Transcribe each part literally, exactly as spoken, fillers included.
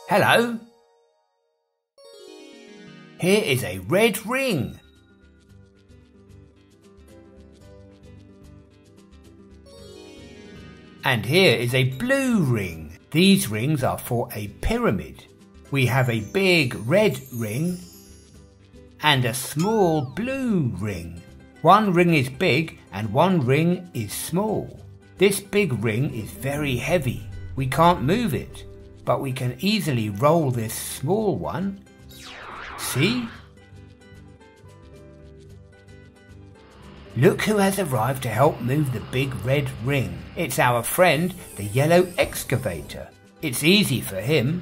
Hello. Here is a red ring. And here is a blue ring. These rings are for a pyramid. We have a big red ring and a small blue ring. One ring is big and one ring is small. This big ring is very heavy. We can't move it, but we can easily roll this small one. See? Look who has arrived to help move the big red ring. It's our friend, the Yellow Excavator. It's easy for him.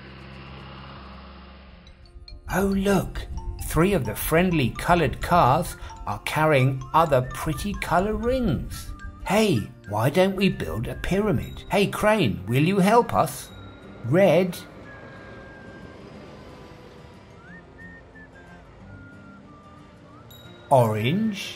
Oh look, three of the friendly coloured cars are carrying other pretty colour rings. Hey, why don't we build a pyramid? Hey Crane, will you help us? Red. Orange.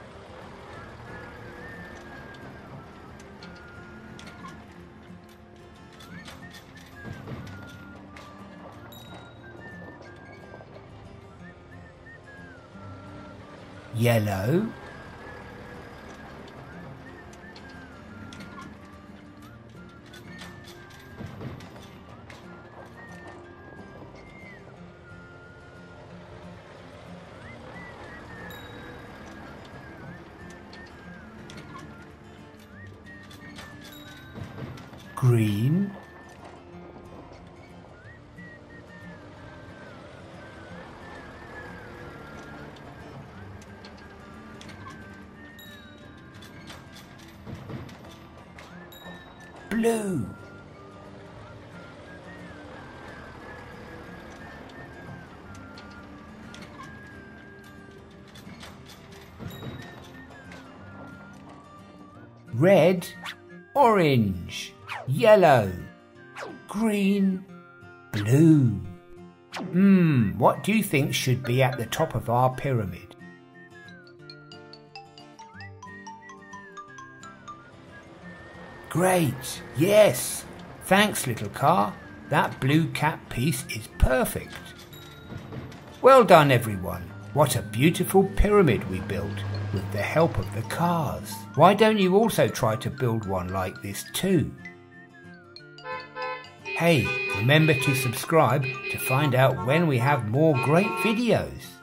Yellow. Green. Blue. Red, orange, yellow, green, blue. Hmm, what do you think should be at the top of our pyramid? Great, yes. Thanks, little car. That blue cap piece is perfect. Well done, everyone. What a beautiful pyramid we built with the help of the cars. Why don't you also try to build one like this too? Hey, remember to subscribe to find out when we have more great videos.